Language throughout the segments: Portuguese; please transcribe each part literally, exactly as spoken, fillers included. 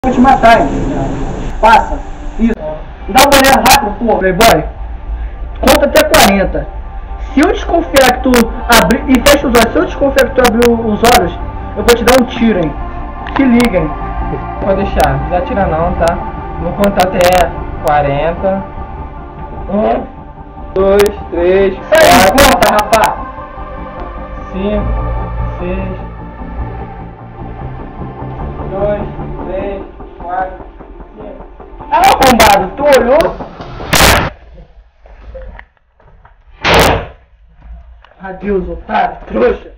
Vou te matar, hein? Passa. Isso. Dá uma olhada rápido, pô. Playboy. Conta até quarenta. Se eu desconfiar que tu abrir e fecha os olhos, se eu desconfiar que tu abriu os olhos, eu vou te dar um tiro, hein? Se liga, hein? Pode deixar, não precisa tirar não, tá? Vou contar até quarenta. Um, dois, três, Sai, conta, rapaz! cinco, seis, dois, três, quatro, cinco. Ah, arrombado, tu olhou? Adeus, otário, trouxa.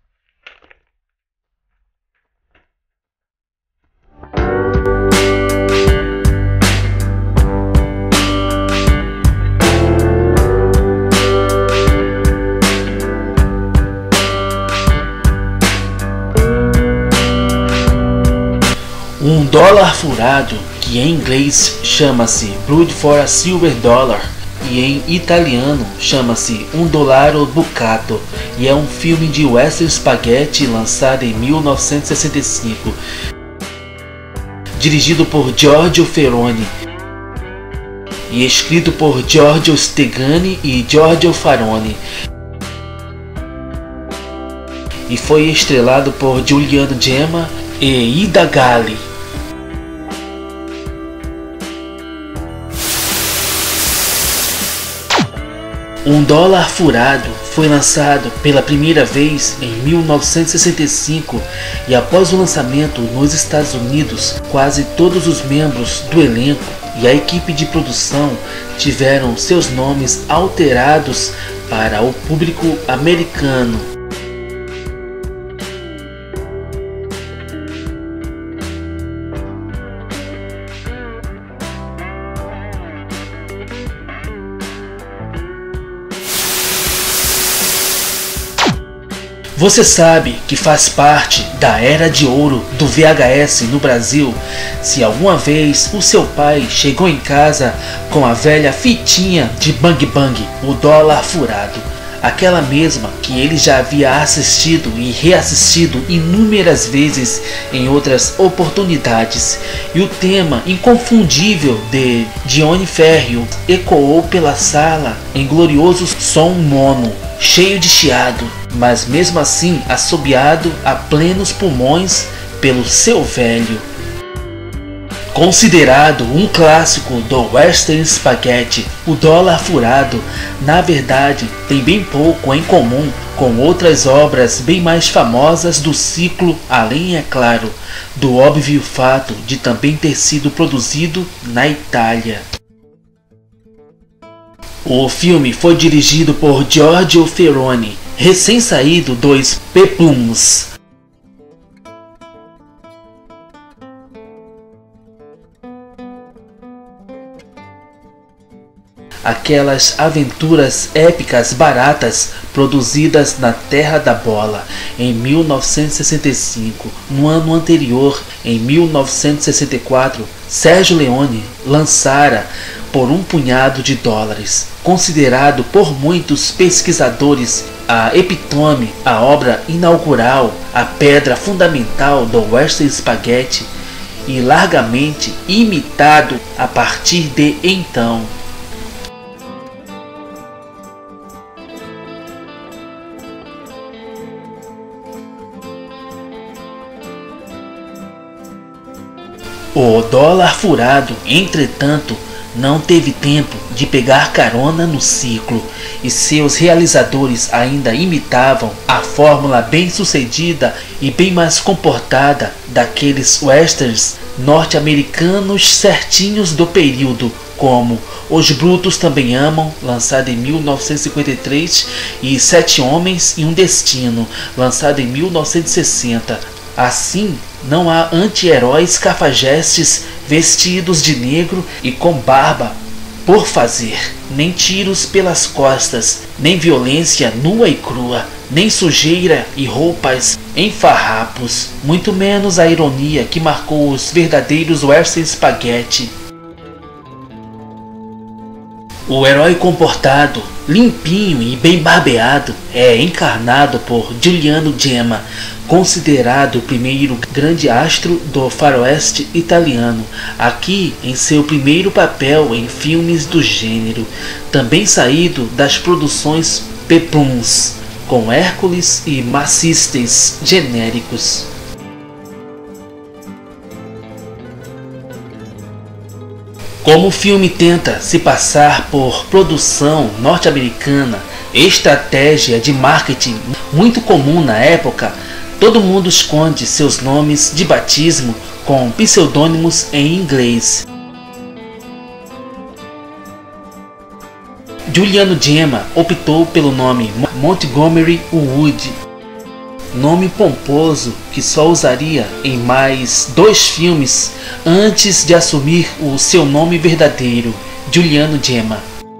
Um dólar furado, que em inglês chama-se Blood for a Silver Dollar e em italiano chama-se Un Dollaro Bucato, e é um filme de western spaghetti lançado em mil novecentos e sessenta e cinco, dirigido por Giorgio Ferroni e escrito por Giorgio Stegani e Giorgio Faroni, e foi estrelado por Giuliano Gemma e Ida Galli. Um Dólar Furado foi lançado pela primeira vez em mil novecentos e sessenta e cinco e após o lançamento nos Estados Unidos, quase todos os membros do elenco e a equipe de produção tiveram seus nomes alterados para o público americano. Você sabe que faz parte da era de ouro do V H S no Brasil? Se alguma vez o seu pai chegou em casa com a velha fitinha de Bang Bang, o Dólar Furado, aquela mesma que ele já havia assistido e reassistido inúmeras vezes em outras oportunidades, e o tema inconfundível de Dione Ferrio ecoou pela sala em glorioso som mono, cheio de chiado, mas mesmo assim assobiado a plenos pulmões pelo seu velho. Considerado um clássico do western spaghetti, o Dólar Furado, na verdade, tem bem pouco em comum com outras obras bem mais famosas do ciclo, além, é claro, do óbvio fato de também ter sido produzido na Itália. O filme foi dirigido por Giorgio Ferroni, recém-saído dos Peplums. Aquelas aventuras épicas baratas produzidas na Terra da Bola em mil novecentos e sessenta e cinco. No ano anterior, em mil novecentos e sessenta e quatro, Sergio Leone lançara por um punhado de dólares, considerado por muitos pesquisadores a epítome, a obra inaugural, a pedra fundamental do western spaghetti, e largamente imitado a partir de então. O Dólar Furado, entretanto, não teve tempo de pegar carona no ciclo, e seus realizadores ainda imitavam a fórmula bem sucedida e bem mais comportada daqueles westerns norte-americanos certinhos do período, como Os Brutos Também Amam, lançado em mil novecentos e cinquenta e três, e Sete Homens e um Destino, lançado em mil novecentos e sessenta. Assim, não há anti-heróis cafajestes vestidos de negro e com barba por fazer, nem tiros pelas costas, nem violência nua e crua, nem sujeira e roupas em farrapos, muito menos a ironia que marcou os verdadeiros western spaghetti. O herói comportado, limpinho e bem barbeado é encarnado por Giuliano Gemma, considerado o primeiro grande astro do faroeste italiano, aqui em seu primeiro papel em filmes do gênero, também saído das produções Peplums, com Hércules e Macistes genéricos. Como o filme tenta se passar por produção norte-americana, estratégia de marketing muito comum na época, todo mundo esconde seus nomes de batismo com pseudônimos em inglês. Giuliano Gemma optou pelo nome Montgomery Wood, nome pomposo que só usaria em mais dois filmes antes de assumir o seu nome verdadeiro, Giuliano Gemma.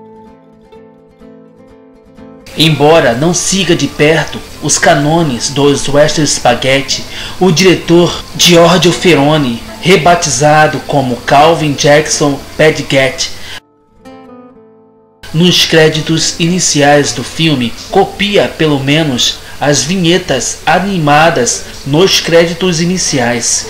Embora não siga de perto os cânones dos western spaghetti, o diretor Giorgio Ferroni, rebatizado como Calvin Jackson Padgett, nos créditos iniciais do filme, copia pelo menos as vinhetas animadas nos créditos iniciais.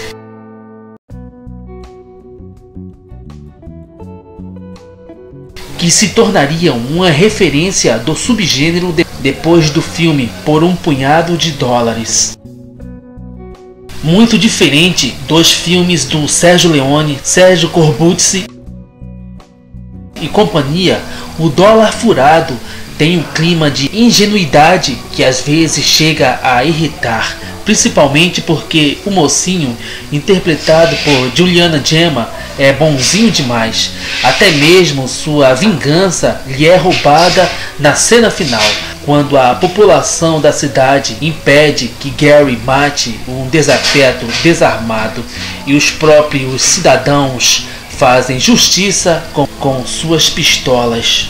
Que se tornariam uma referência do subgênero de depois do filme por um punhado de dólares. Muito diferente dos filmes do Sergio Leone, Sergio Corbucci e companhia, O Dólar Furado tem um clima de ingenuidade que às vezes chega a irritar, principalmente porque o mocinho, interpretado por Giuliano Gemma, é bonzinho demais. Até mesmo sua vingança lhe é roubada na cena final, quando a população da cidade impede que Gary mate um desafeto desarmado e os próprios cidadãos fazem justiça com, com suas pistolas.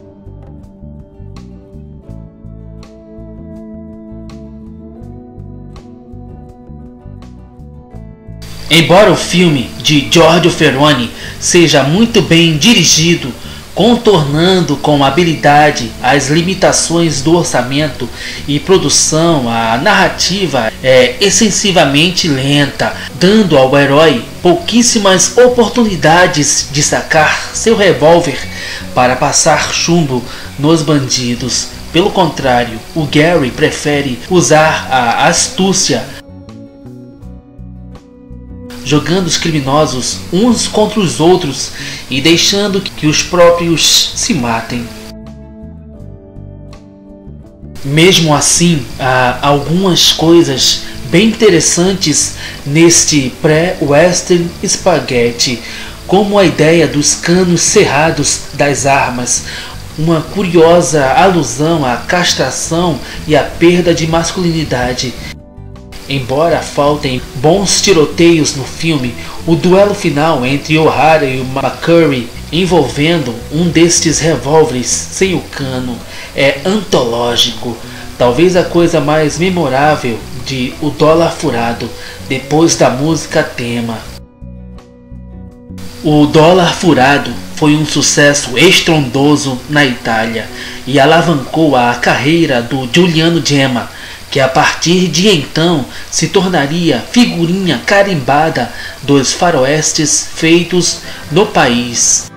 Embora o filme de Giorgio Ferroni seja muito bem dirigido, contornando com habilidade as limitações do orçamento e produção, a narrativa é excessivamente lenta, dando ao herói pouquíssimas oportunidades de sacar seu revólver para passar chumbo nos bandidos. Pelo contrário, o Gary prefere usar a astúcia, jogando os criminosos uns contra os outros e deixando que os próprios se matem. Mesmo assim, há algumas coisas bem interessantes neste pré-western spaghetti, como a ideia dos canos cerrados das armas, uma curiosa alusão à castração e à perda de masculinidade. Embora faltem bons tiroteios no filme, o duelo final entre O'Hara e o McCurry, envolvendo um destes revólveres sem o cano, é antológico. Talvez a coisa mais memorável de O Dólar Furado, depois da música tema. O Dólar Furado foi um sucesso estrondoso na Itália e alavancou a carreira do Giuliano Gemma, que a partir de então se tornaria figurinha carimbada dos faroestes feitos no país.